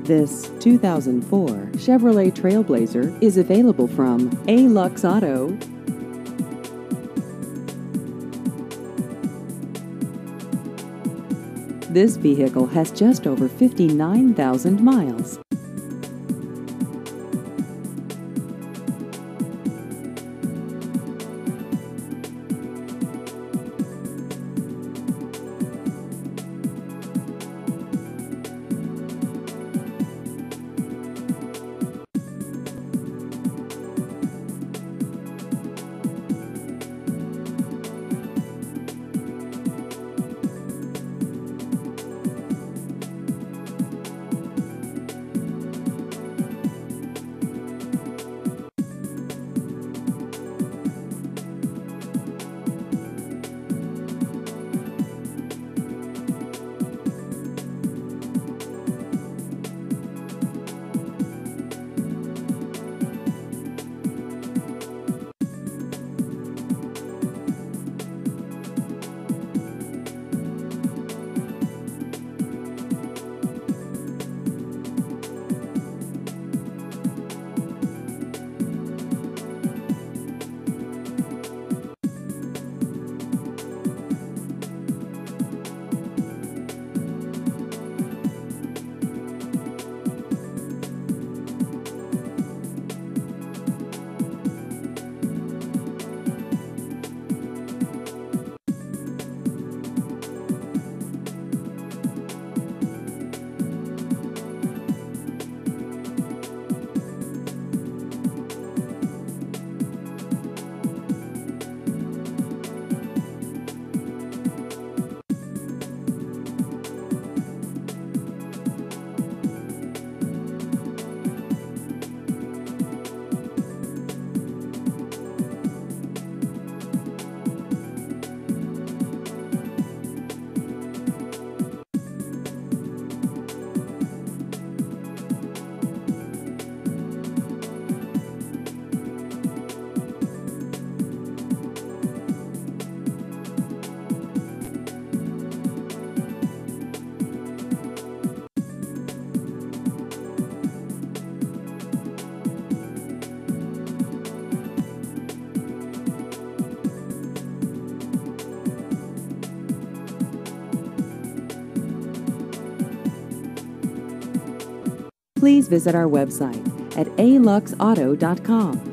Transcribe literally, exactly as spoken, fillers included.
This two thousand four Chevrolet TrailBlazer is available from A-Lux Auto. This vehicle has just over fifty-nine thousand miles. Please visit our website at a lux auto dot com.